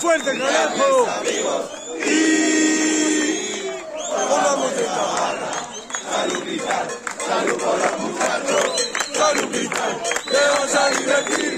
fuerte, carajo! Y pongamos esta barra. Salud cristal, salud por los muchachos. Salud cristal, te vas a divertir.